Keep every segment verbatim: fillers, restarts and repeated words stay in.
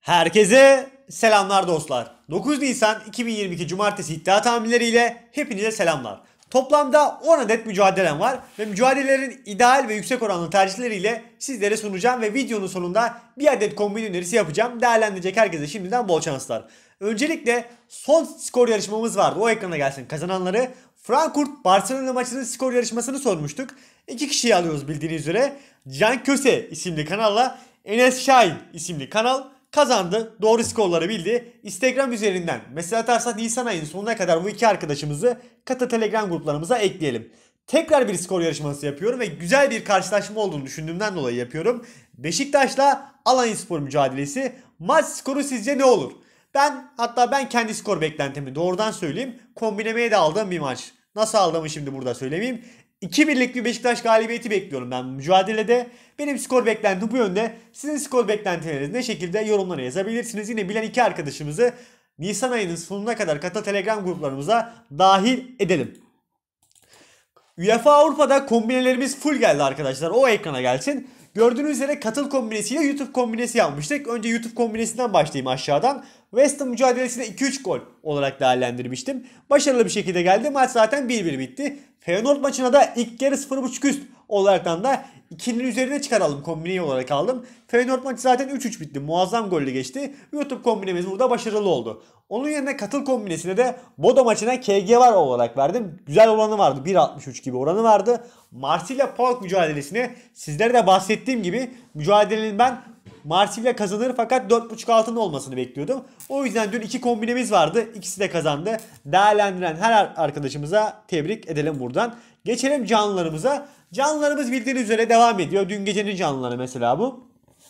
Herkese selamlar dostlar. dokuz Nisan iki bin yirmi iki Cumartesi iddia tahminleriyle hepinize selamlar. Toplamda on adet mücadelem var ve mücadelelerin ideal ve yüksek oranlı tercihleriyle sizlere sunacağım ve videonun sonunda bir adet kombin önerisi yapacağım. Değerlendirecek herkese şimdiden bol şanslar. Öncelikle son skor yarışmamız vardı. O ekrana gelsin kazananları. Frankfurt Barcelona maçının skor yarışmasını sormuştuk. İki kişiyi alıyoruz bildiğiniz üzere. Can Köse isimli kanalla Enes Şahin isimli kanal kazandı. Doğru skorları bildi. Instagram üzerinden mesaj atarsa Nisan ayının sonuna kadar bu iki arkadaşımızı Kata Telegram gruplarımıza ekleyelim. Tekrar bir skor yarışması yapıyorum ve güzel bir karşılaşma olduğunu düşündüğümden dolayı yapıyorum. Beşiktaş'la Alanyaspor mücadelesi. Maç skoru sizce ne olur? Ben hatta ben kendi skor beklentimi doğrudan söyleyeyim. Kombinemeye de aldığım bir maç. Nasıl aldığımı şimdi burada söylemeyeyim. iki birlik bir Beşiktaş galibiyeti bekliyorum ben bu mücadelede. Benim skor beklentim bu yönde. Sizin skor beklentileriniz ne şekilde yorumlara yazabilirsiniz. Yine bilen iki arkadaşımızı Nisan ayının sonuna kadar Kata Telegram gruplarımıza dahil edelim. UEFA Avrupa'da kombinelerimiz full geldi arkadaşlar. O ekrana gelsin. Gördüğünüz üzere katıl kombinesiyle YouTube kombinesi yapmıştık. Önce YouTube kombinesinden başlayayım aşağıdan. West Ham mücadelesinde iki üç gol olarak değerlendirmiştim. Başarılı bir şekilde geldi. Maç zaten bir bir bitti. Feyenoord maçına da ilk yarı sıfır buçuk üst olaraktan da ikinin üzerine çıkaralım kombineyi olarak aldım. Feyenoord maçı zaten üç üç bitti. Muazzam golle geçti. YouTube kombinemiz burada başarılı oldu. Onun yerine katıl kombinesine de Bodo maçına K G var olarak verdim. Güzel oranı vardı. bir altmış üç gibi oranı vardı. Marsilya Pauk mücadelesine sizlere de bahsettiğim gibi mücadelenin ben Marsilya kazanır fakat dört buçuk altında olmasını bekliyordum. O yüzden dün iki kombinemiz vardı. İkisi de kazandı. Değerlendiren her arkadaşımıza tebrik edelim buradan. Geçelim canlılarımıza. Canlılarımız bildiğiniz üzere devam ediyor. Dün gecenin canlıları mesela bu.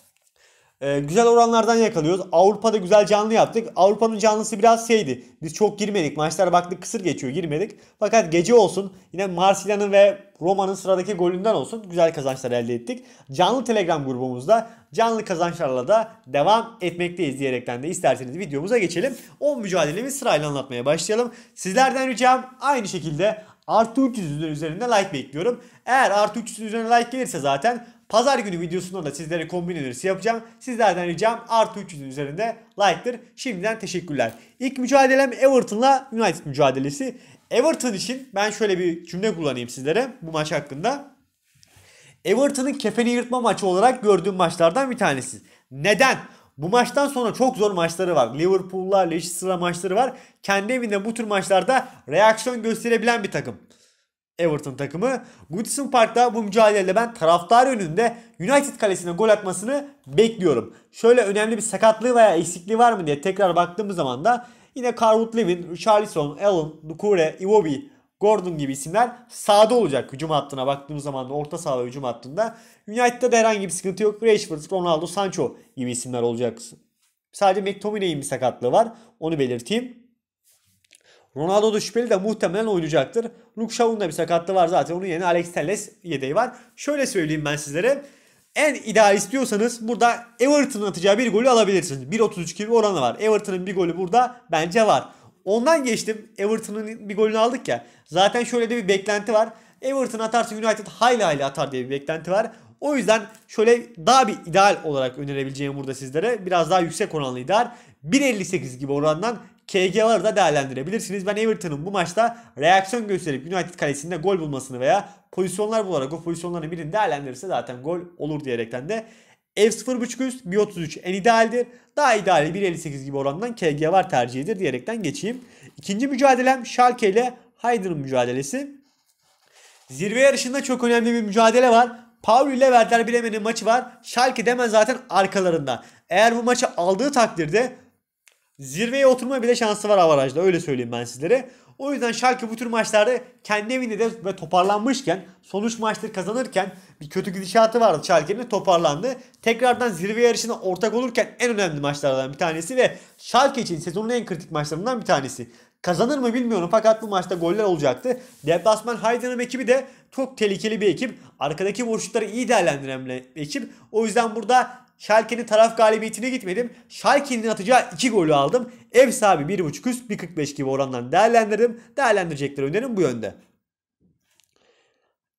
Ee, güzel oranlardan yakalıyoruz. Avrupa'da güzel canlı yaptık. Avrupa'nın canlısı biraz şeydi. Biz çok girmedik. Maçlara baktık kısır geçiyor, girmedik. Fakat gece olsun. Yine Marsilya'nın ve Roma'nın sıradaki golünden olsun. Güzel kazançlar elde ettik. Canlı Telegram grubumuzda canlı kazançlarla da devam etmekteyiz diyerekten de isterseniz videomuza geçelim. on mücadelemizi sırayla anlatmaya başlayalım. Sizlerden ricam aynı şekilde artı üç yüz üzerinde like bekliyorum. Eğer artı üç yüz üzerine like gelirse zaten pazar günü videosunda da sizlere kombin önerisi yapacağım. Sizlerden ricam artı üç yüzün üzerinde like'tır. Şimdiden teşekkürler. İlk mücadelem Everton'la United mücadelesi. Everton için ben şöyle bir cümle kullanayım sizlere bu maç hakkında. Everton'ın kefeni yırtma maçı olarak gördüğüm maçlardan bir tanesi. Neden? Bu maçtan sonra çok zor maçları var. Liverpool'la Leicester'la maçları var. Kendi evinde bu tür maçlarda reaksiyon gösterebilen bir takım. Everton takımı. Goodison Park'ta bu mücadelede ben taraftar önünde United kalesine gol atmasını bekliyorum. Şöyle önemli bir sakatlığı veya eksikliği var mı diye tekrar baktığımız zaman da yine Calvert-Lewin, Richarlison, Allen, Doucouré, Iwobi, Gordon gibi isimler sahada olacak hücum hattına baktığımız zaman da orta saha ve hücum hattında. United'da da herhangi bir sıkıntı yok. Rashford, Ronaldo, Sancho gibi isimler olacak. Sadece McTominay'in bir sakatlığı var. Onu belirteyim. Ronaldo da şüpheli de muhtemelen oynayacaktır. Luke Shaw'un da bir sakatlığı var zaten. Onun yerine Alex Telles yedeği var. Şöyle söyleyeyim ben sizlere. En ideal istiyorsanız burada Everton'ın atacağı bir golü alabilirsiniz. bir otuz üç gibi oranı var. Everton'ın bir golü burada bence var. Ondan geçtim. Everton'ın bir golünü aldık ya. Zaten şöyle de bir beklenti var. Everton atarsa United hayli hayli atar diye bir beklenti var. O yüzden şöyle daha bir ideal olarak önerebileceğim burada sizlere. Biraz daha yüksek oranlı ideal. bir elli sekiz gibi orandan K G'ları da değerlendirebilirsiniz. Ben Everton'un bu maçta reaksiyon gösterip United kalesinde gol bulmasını veya pozisyonlar bularak o pozisyonların birini değerlendirirse zaten gol olur diyerekten de F sıfır buçuk üst bir otuz üç en idealdir. Daha ideali bir elli sekiz gibi orandan K G var tercihidir diyerekten geçeyim. İkinci mücadelem Schalke ile Heidenheim mücadelesi. Zirve yarışında çok önemli bir mücadele var. Pauli ile Werder Bremen'in maçı var. Schalke de hemen zaten arkalarında. Eğer bu maçı aldığı takdirde zirveye oturma bile şansı var avarajda. Öyle söyleyeyim ben sizlere. O yüzden Schalke bu tür maçlarda kendi evinde de ve toparlanmışken sonuç maçları kazanırken bir kötü gidişatı vardı Schalke'nin, toparlandı. Tekrardan zirve yarışına ortak olurken en önemli maçlardan bir tanesi ve Schalke için sezonun en kritik maçlarından bir tanesi. Kazanır mı bilmiyorum fakat bu maçta goller olacaktı. Deplasman Heidenheim ekibi de çok tehlikeli bir ekip. Arkadaki boşlukları iyi değerlendiren bir ekip. O yüzden burada Schalke'nin taraf galibiyetine gitmedim. Schalke'nin atacağı iki golü aldım. Ev sahibi bir buçuk üst bir kırk beş gibi orandan değerlendirdim. Değerlendirecekler önerim bu yönde.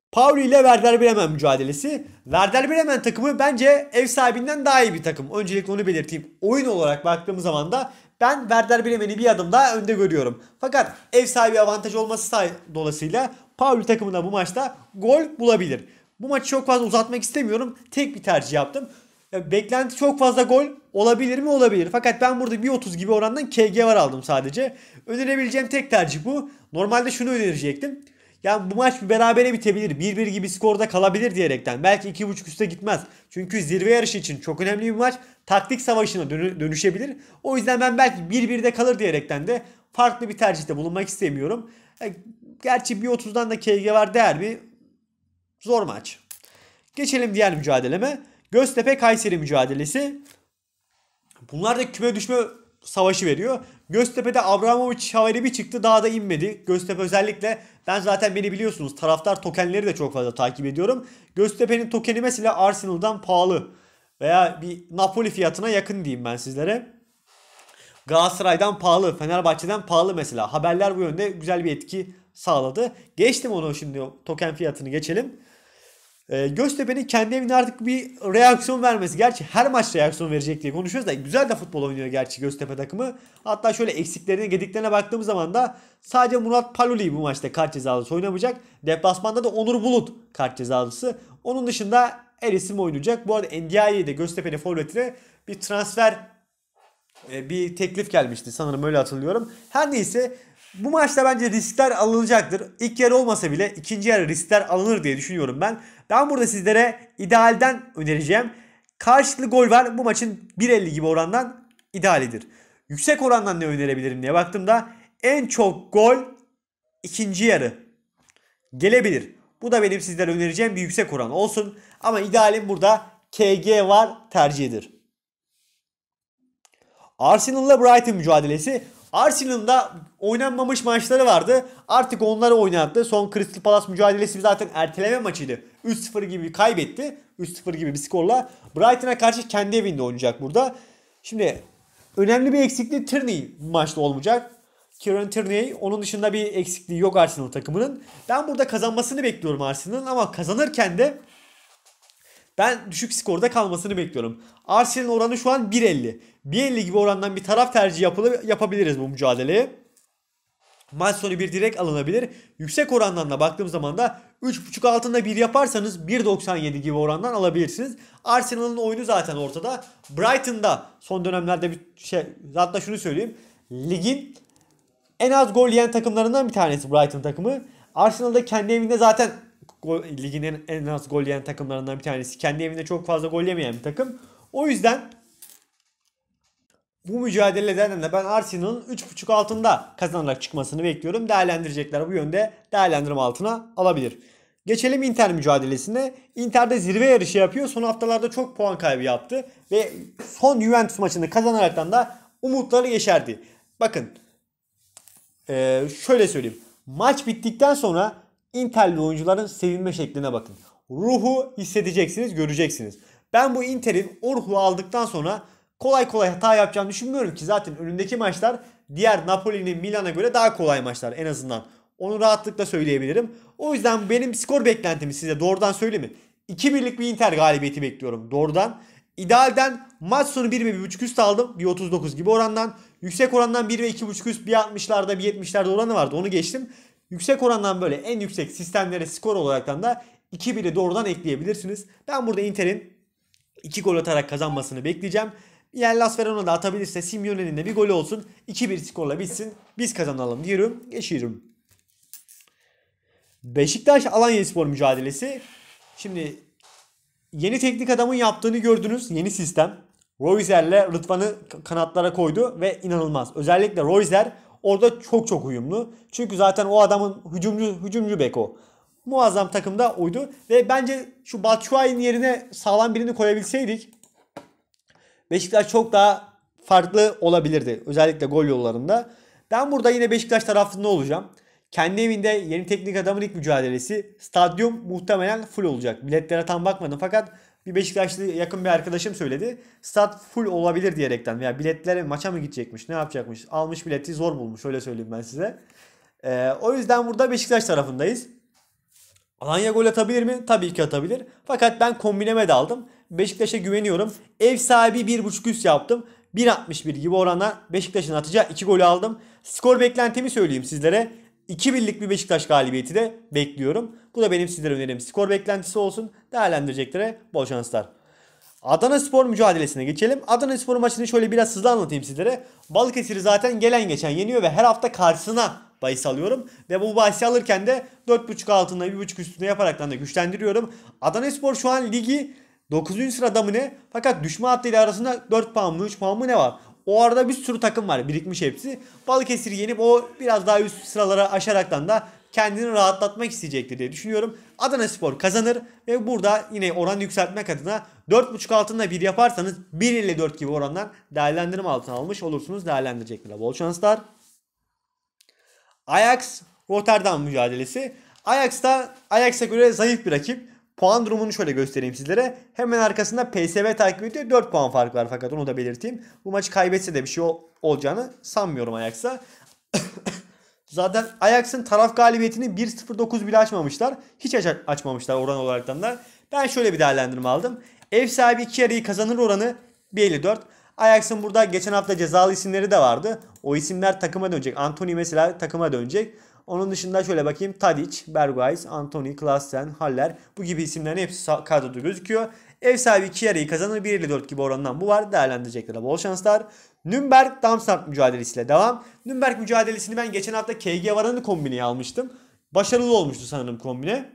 Pauli ile Werder Bremen mücadelesi. Werder Bremen takımı bence ev sahibinden daha iyi bir takım. Öncelikle onu belirteyim. Oyun olarak baktığımız zaman da ben Werder Bremen'i bir adım daha önde görüyorum. Fakat ev sahibi avantajı olması dolayısıyla Pauli takımı da bu maçta gol bulabilir. Bu maçı çok fazla uzatmak istemiyorum. Tek bir tercih yaptım. Beklenti çok fazla gol olabilir mi? Olabilir. Fakat ben burada bir otuz gibi orandan K G var aldım sadece. Önerebileceğim tek tercih bu. Normalde şunu önerecektim. Yani bu maç bir berabere bitebilir. bir bir gibi skorda kalabilir diyerekten. Belki iki buçuk üste gitmez. Çünkü zirve yarışı için çok önemli bir maç. Taktik savaşına dönüşebilir. O yüzden ben belki bir birde kalır diyerekten de farklı bir tercihte bulunmak istemiyorum. Gerçi bir otuzdan da K G var değer mi? Zor maç. Geçelim diğer mücadeleme. Göztepe Kayseri mücadelesi. Bunlar da küme düşme savaşı veriyor. Göztepe'de Abramovich haveri bir çıktı, daha da inmedi. Göztepe özellikle, ben zaten beni biliyorsunuz, taraftar tokenleri de çok fazla takip ediyorum. Göztepe'nin tokeni mesela Arsenal'dan pahalı veya bir Napoli fiyatına yakın diyeyim ben sizlere. Galatasaray'dan pahalı, Fenerbahçe'den pahalı mesela. Haberler bu yönde güzel bir etki sağladı. Geçtim onu, şimdi token fiyatını geçelim. Ee, Göztepe'nin kendi evine artık bir reaksiyon vermesi. Gerçi her maç reaksiyon verecek diye konuşuyoruz da güzel de futbol oynuyor gerçi Göztepe takımı. Hatta şöyle eksiklerine, gediklerine baktığımız zaman da sadece Murat Paluli bu maçta kart cezalısı oynamayacak. Deplasmanda da Onur Bulut kart cezalısı. Onun dışında her isim oynayacak. Bu arada N D I'ye de Göztepe'nin forvetine bir transfer, bir teklif gelmişti sanırım, öyle hatırlıyorum. Her neyse, bu maçta bence riskler alınacaktır. İlk yarı olmasa bile ikinci yarı riskler alınır diye düşünüyorum ben. Ben burada sizlere idealden önereceğim. Karşılıklı gol var. Bu maçın bir elli gibi orandan idealidir. Yüksek orandan ne önerebilirim diye baktığımda en çok gol ikinci yarı gelebilir. Bu da benim sizlere önereceğim bir yüksek oran olsun. Ama idealim burada K G var tercihidir. Arsenal'la Brighton mücadelesi. Arsenal'ın da oynanmamış maçları vardı. Artık onları oynattı. Son Crystal Palace mücadelesi zaten erteleme maçıydı. üç sıfır gibi kaybetti. üç sıfır gibi bir skorla. Brighton'a karşı kendi evinde oynayacak burada. Şimdi önemli bir eksikliği Tierney maçta olmayacak. Kieran Tierney, onun dışında bir eksikliği yok Arsenal takımının. Ben burada kazanmasını bekliyorum Arsenal'ın, ama kazanırken de ben düşük skorda kalmasını bekliyorum. Arsenal'in oranı şu an bir elli. bir elli gibi orandan bir taraf tercihi yapılı, yapabiliriz bu mücadeleye. Maç sonu bir direkt alınabilir. Yüksek orandan da baktığım zaman da üç buçuk altında bir yaparsanız bir doksan yedi gibi orandan alabilirsiniz. Arsenal'ın oyunu zaten ortada. Brighton'da son dönemlerde bir şey, hatta şunu söyleyeyim. Ligin en az gol yiyen takımlarından bir tanesi Brighton takımı. Arsenal'da kendi evinde zaten Gol, ligin en, en az gol yiyen takımlarından bir tanesi. Kendi evinde çok fazla gol yemeyen bir takım. O yüzden bu mücadeleden de ben Arsenal'ın üç buçuk altında kazanarak çıkmasını bekliyorum. Değerlendirecekler bu yönde, değerlendirme altına alabilir. Geçelim Inter mücadelesine. Inter de zirve yarışı yapıyor. Son haftalarda çok puan kaybı yaptı. Ve son Juventus maçını kazanaraktan da umutları yeşerdi. Bakın ee, şöyle söyleyeyim. Maç bittikten sonra Inter'li oyuncuların sevinme şekline bakın. Ruhu hissedeceksiniz, göreceksiniz. Ben bu Inter'in o ruhu aldıktan sonra kolay kolay hata yapacağını düşünmüyorum ki zaten önündeki maçlar diğer Napoli'nin, Milan'a göre daha kolay maçlar en azından. Onu rahatlıkla söyleyebilirim. O yüzden benim skor beklentimi size doğrudan söyleyeyim mi? iki birlik bir Inter galibiyeti bekliyorum doğrudan. İdealden maç sonu bir ve bir buçuk üst aldım. bir otuz dokuz gibi orandan. Yüksek orandan bir ve iki buçuk üst, bir altmışlarda bir yetmişlerde oranı vardı. Onu geçtim. Yüksek orandan böyle en yüksek sistemlere skor olaraktan da iki biri doğrudan ekleyebilirsiniz. Ben burada Inter'in iki gol atarak kazanmasını bekleyeceğim. Eğer Las Verona da atabilirse Simeone'nin de bir golü olsun. iki bir skorla bitsin. Biz kazanalım diyorum. Geçiyorum. Beşiktaş Alanyaspor mücadelesi. Şimdi yeni teknik adamın yaptığını gördünüz. Yeni sistem. Royzer'le Rıdvan'ı kanatlara koydu ve inanılmaz. Özellikle Royzer orada çok çok uyumlu. Çünkü zaten o adamın hücumcu hücumcu bek o. Muazzam takımda oydu ve bence şu Batshuayi'nin yerine sağlam birini koyabilseydik Beşiktaş çok daha farklı olabilirdi. Özellikle gol yollarında. Ben burada yine Beşiktaş tarafında olacağım. Kendi evinde yeni teknik adamın ilk mücadelesi. Stadyum muhtemelen full olacak. Biletlere tam bakmadım fakat bir Beşiktaşlı yakın bir arkadaşım söyledi. Stat full olabilir diyerekten. Veya biletlere maça mı gidecekmiş, ne yapacakmış. Almış bileti zor bulmuş, öyle söyleyeyim ben size. Ee, o yüzden burada Beşiktaş tarafındayız. Alanya gol atabilir mi? Tabii ki atabilir. Fakat ben kombineme de aldım. Beşiktaş'a güveniyorum. Ev sahibi bir buçuk üst yaptım. bir altmış bir gibi orana Beşiktaş'ın atacağı iki golü aldım. Skor beklentimi söyleyeyim sizlere. iki birlik bir Beşiktaş galibiyeti de bekliyorum. Bu da benim sizlere önerim. Skor beklentisi olsun. Değerlendireceklere bol şanslar. Adanaspor mücadelesine geçelim. Adanaspor maçını şöyle biraz hızlı anlatayım sizlere. Balıkesir'i zaten gelen geçen yeniyor ve her hafta karşısına bahis alıyorum. Ve bu bahisi alırken de dört buçuk altında bir buçuk üstünde yaparaktan da güçlendiriyorum. Adanaspor şu an ligi dokuzuncu sırada mı ne? Fakat düşme hattıyla arasında dört puan mı üç puan mı ne var? O arada bir sürü takım var, birikmiş hepsi. Balıkesir'i yenip o biraz daha üst sıralara aşaraktan da kendini rahatlatmak isteyecektir diye düşünüyorum. Adanaspor kazanır ve burada yine oran yükseltmek adına dört buçuk altında bir yaparsanız bir ile dört gibi orandan değerlendirme altına almış olursunuz. Değerlendirecekler. Bol şanslar. Ajax Rotterdam mücadelesi. Ajax'ta Ajax'a göre zayıf bir rakip. Puan durumunu şöyle göstereyim sizlere. Hemen arkasında P S V takip ediyor. dört puan fark var fakat onu da belirteyim. Bu maçı kaybetse de bir şey olacağını sanmıyorum Ajax'a. Zaten Ajax'ın taraf galibiyetini bir sıfır dokuz bile açmamışlar. Hiç aç açmamışlar oran olaraktan da. Ben şöyle bir değerlendirme aldım. Ev sahibi iki yarıyı kazanır oranı bir elli dört. Ajax'ın burada geçen hafta cezalı isimleri de vardı. O isimler takıma dönecek. Anthony mesela takıma dönecek. Onun dışında şöyle bakayım. Tadic, Bergwijn, Anthony, Klaassen, Haller. Bu gibi isimlerin hepsi kadroda gözüküyor. Ev sahibi iki yarıyı kazanır. bir elli dört gibi oranından bu var. Değerlendirecekler. Bol şanslar. Nürnberg Darmstadt mücadelesiyle devam. Nürnberg mücadelesini ben geçen hafta K G Varan'ı kombineye almıştım. Başarılı olmuştu sanırım kombine.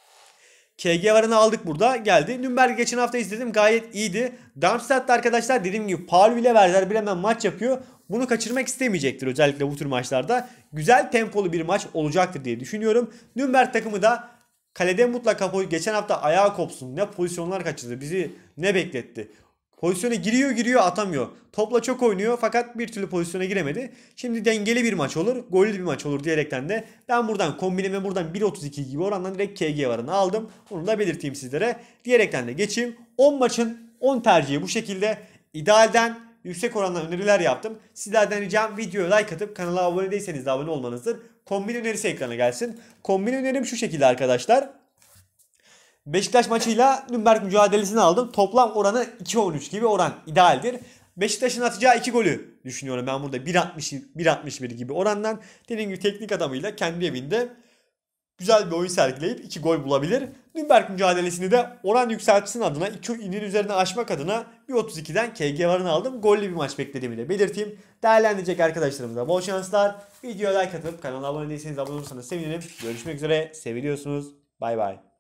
K G Varan'ı aldık burada. Geldi. Nürnberg geçen hafta izledim. Gayet iyiydi. Darmstadt'ta arkadaşlar dediğim gibi Paul bile verdiler. Bir hemen maç yapıyor. Bunu kaçırmak istemeyecektir özellikle bu tür maçlarda. Güzel tempolu bir maç olacaktır diye düşünüyorum. Nürnberg takımı da kalede mutlaka geçen hafta ayağı kopsun. Ne pozisyonlar kaçırdı. Bizi ne bekletti. Pozisyona giriyor giriyor atamıyor. Topla çok oynuyor fakat bir türlü pozisyona giremedi. Şimdi dengeli bir maç olur. Gollü bir maç olur diyerekten de ben buradan kombineme buradan bir otuz iki gibi orandan direkt K G varını aldım. Bunu da belirteyim sizlere. Diyerekten de geçeyim. on maçın on tercihi bu şekilde. İdealden yüksek orandan öneriler yaptım. Sizlerden ricam videoya like atıp kanala abone değilseniz de abone olmanızdır. Kombin önerisi ekrana gelsin. Kombin önerim şu şekilde arkadaşlar. Beşiktaş maçıyla Nürnberg mücadelesini aldım. Toplam oranı iki on üç gibi oran idealdir. Beşiktaş'ın atacağı iki golü düşünüyorum ben burada bir altmış bir altmış bir gibi orandan. Dediğim gibi teknik adamıyla kendi evinde güzel bir oyun sergileyip iki gol bulabilir. Nürnberg mücadelesini de oran yükseltsin adına iki inin üzerine aşmak adına bir otuz ikiden K G varını aldım. Gollü bir maç beklediğimi de belirteyim. Değerlendirecek arkadaşlarımıza bol şanslar. Videoya like atıp kanala abone değilseniz abone olursanız sevinirim. Görüşmek üzere. Seviliyorsunuz. Bay bay.